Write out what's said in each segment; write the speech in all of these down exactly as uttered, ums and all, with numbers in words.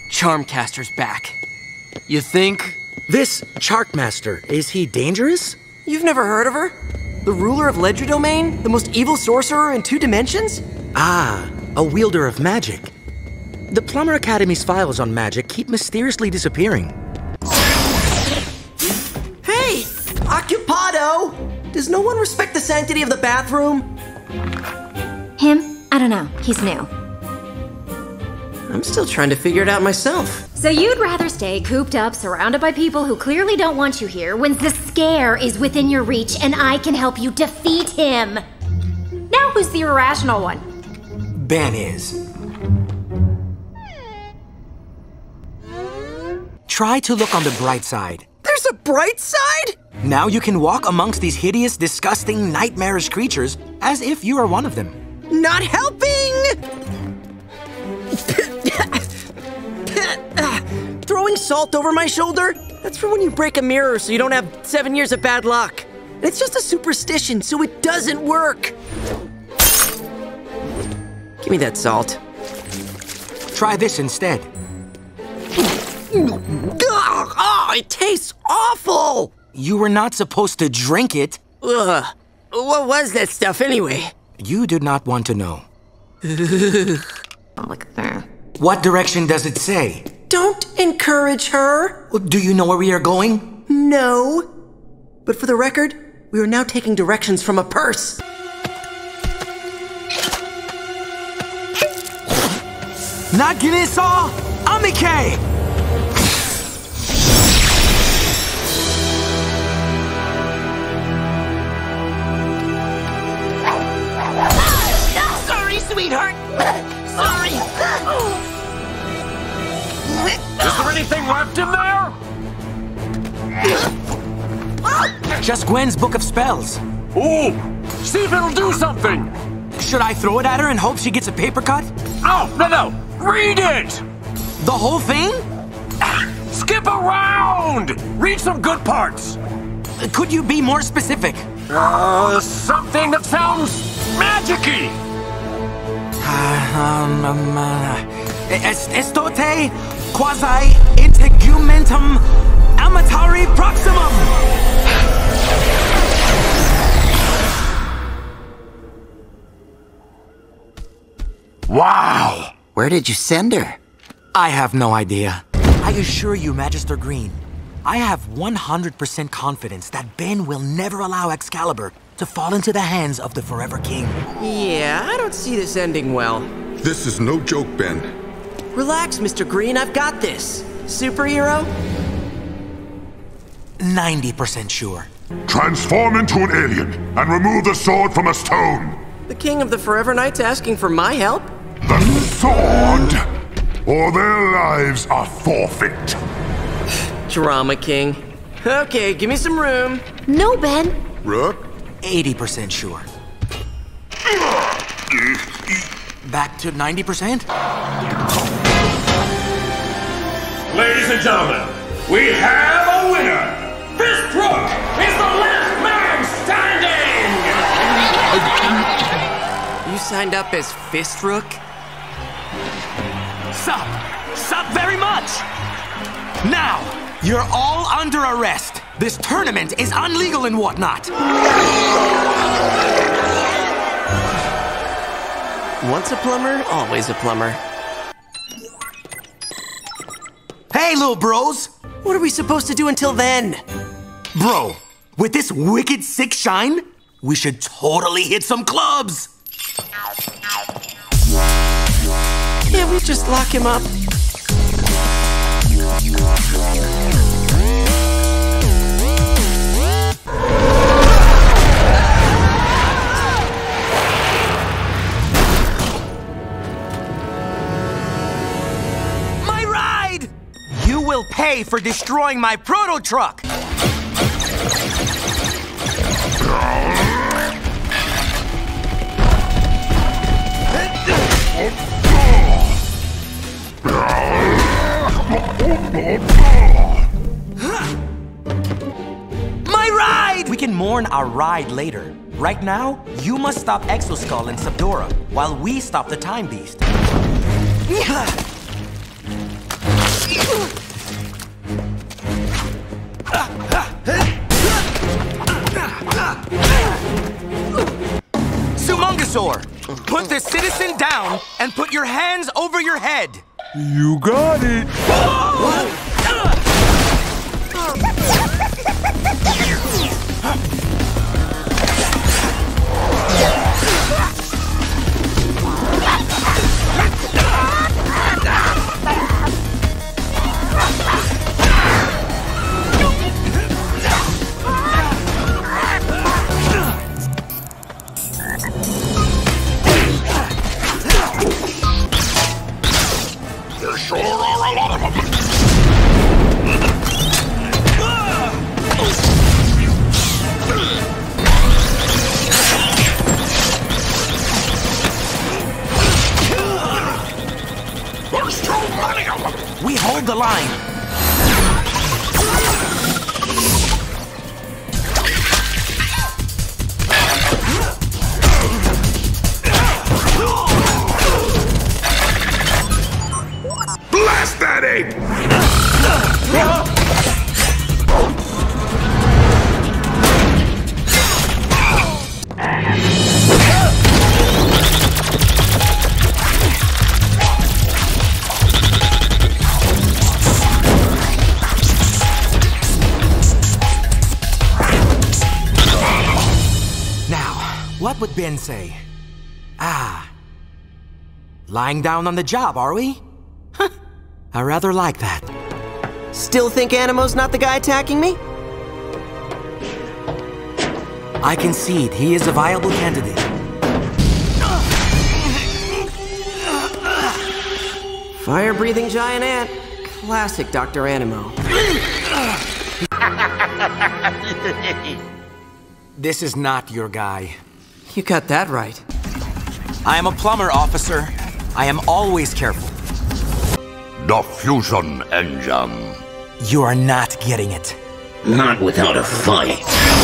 Charmcaster's back. You think? This Charkmaster, is he dangerous? You've never heard of her? The ruler of Ledger Domain? The most evil sorcerer in two dimensions? Ah, a wielder of magic. The Plumber Academy's files on magic keep mysteriously disappearing. Hey! Occupado! Does no one respect the sanctity of the bathroom? Him? I don't know. He's new. I'm still trying to figure it out myself. So you'd rather stay cooped up, surrounded by people who clearly don't want you here, when the scare is within your reach and I can help you defeat him? Now who's the irrational one? Ben is. Try to look on the bright side. There's a bright side? Now you can walk amongst these hideous, disgusting, nightmarish creatures as if you are one of them. Not helping! Throwing salt over my shoulder? That's for when you break a mirror so you don't have seven years of bad luck. And it's just a superstition, so it doesn't work. Give me that salt. Try this instead. Oh, it tastes awful! You were not supposed to drink it. Ugh. What was that stuff anyway? You do not want to know. Oh, look at that. What direction does it say? Don't encourage her. Do you know where we are going? No. But for the record, we are now taking directions from a purse. Naginisa Amike! Sorry, sweetheart. Sorry. Is there anything left in there? Just Gwen's book of spells. Ooh! See if it'll do something! Should I throw it at her and hope she gets a paper cut? No, no, no! Read it! The whole thing? Skip around! Read some good parts! Could you be more specific? Uh, something that sounds magic-y! Uh, um, um, uh, est estote quasi integumentum amatari proximum! Wow! Where did you send her? I have no idea. I assure you, Magister Green, I have one hundred percent confidence that Ben will never allow Excalibur to fall into the hands of the Forever King. Yeah, I don't see this ending well. This is no joke, Ben. Relax, Mister Green, I've got this. Superhero? ninety percent sure. Transform into an alien and remove the sword from a stone. The King of the Forever Knights asking for my help? The sword, or their lives are forfeit. Drama King. Okay, give me some room. No, Ben. Rook? eighty percent sure. Back to ninety percent? Ladies and gentlemen, we have a winner! Fist Rook is the last man standing! You signed up as Fist Rook? Sup! Sup very much! Now, you're all under arrest. This tournament is unlegal and whatnot. Once a plumber, always a plumber. Hey, little bros! What are we supposed to do until then? Bro, with this wicked sick shine, we should totally hit some clubs! Can't we just lock him up? My ride! You will pay for destroying my proto-truck! My ride! We can mourn our ride later. Right now, you must stop Exoskull and Subdora, while we stop the Time Beast. dinosaur. Put the citizen down and put your hands over your head. You got it. There sure are a lot of them. There's too many of them. We hold the line. Blast that ape! Now, what would Ben say? Ah. Lying down on the job, are we? Huh. I rather like that. Still think Animo's not the guy attacking me? I concede he is a viable candidate. Fire-breathing giant ant. Classic Doctor Animo. This is not your guy. You got that right. I am a plumber, officer. I am always careful. The fusion engine. You are not getting it. Not without a fight.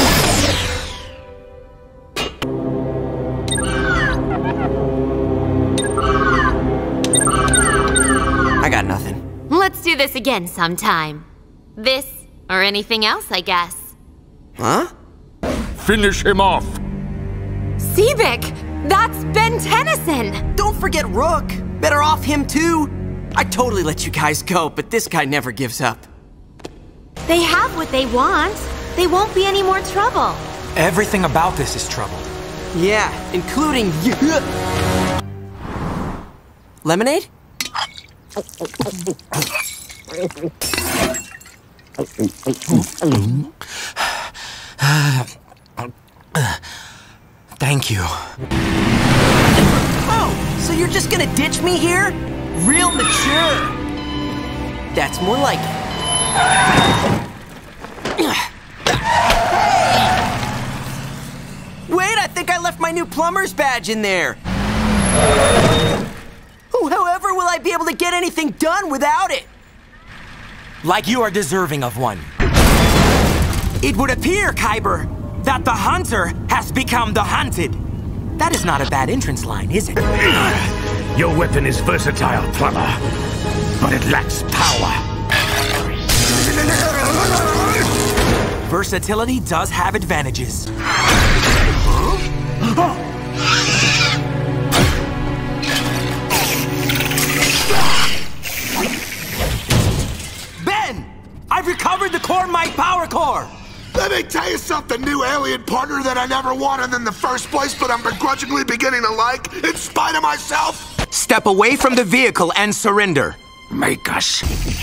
I got nothing. Let's do this again sometime. This, or anything else, I guess. Huh? Finish him off. Seebic! That's Ben Tennyson! Don't forget Rook. Better off him too. I'd totally let you guys go, but this guy never gives up. They have what they want. They won't be any more trouble. Everything about this is trouble. Yeah, including you. Lemonade? Thank you. Oh, so you're just gonna ditch me here? Real mature. That's more like it. Wait, I think I left my new plumber's badge in there. Oh, however will I be able to get anything done without it? Like you are deserving of one. It would appear, Kyber, that the hunter has become the hunted. That is not a bad entrance line, is it? Your weapon is versatile, plumber, but it lacks power. Versatility does have advantages. Ben! I've recovered the Core Might Power Core! Let me tell you something, new alien partner that I never wanted in the first place, but I'm begrudgingly beginning to like, in spite of myself. Step away from the vehicle and surrender. Make us.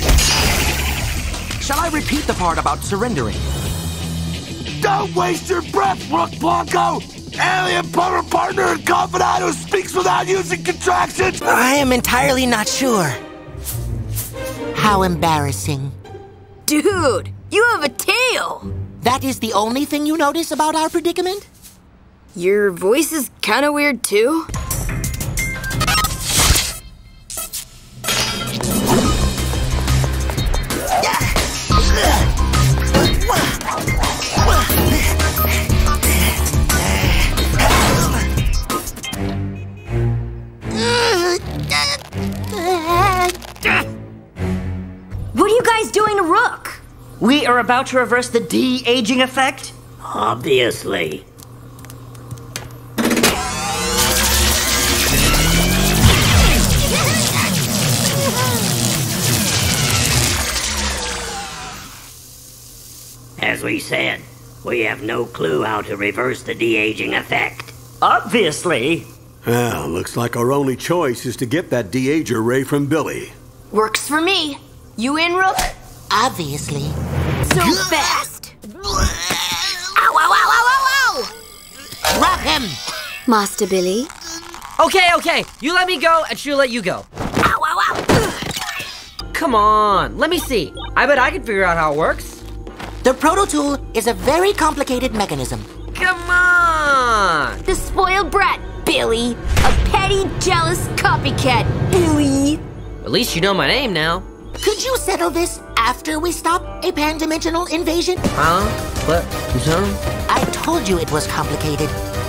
Shall I repeat the part about surrendering? Don't waste your breath, Rook Blonko! Alien power partner and confidant who speaks without using contractions! I am entirely not sure. How embarrassing. Dude, you have a tail! That is the only thing you notice about our predicament? Your voice is kinda weird too. What are you guys doing to Rook? We are about to reverse the de-aging effect? Obviously. As we said, we have no clue how to reverse the de-aging effect. Obviously. Well, looks like our only choice is to get that de-ager ray from Billy. Works for me. You in, Rook? Obviously. So fast. Ow, ow, ow, ow, ow, ow! Drop him! Master Billy. Okay, okay. You let me go, and she'll let you go. Ow, ow, ow! Come on, let me see. I bet I can figure out how it works. The proto tool is a very complicated mechanism. Come on! The spoiled brat, Billy. A petty, jealous copycat, Billy. At least you know my name now. Could you settle this after we stop a pan-dimensional invasion? Huh? What? Huh? I told you it was complicated.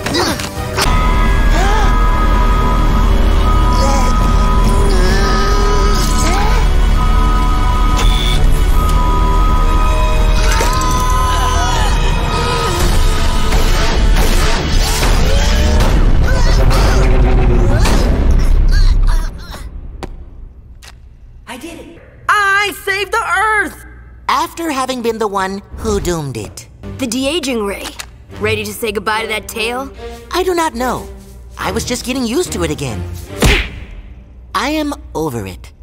I did it. I saved the Earth! After having been the one who doomed it. The de-aging ray. Ready to say goodbye to that tail? I do not know. I was just getting used to it again. I am over it.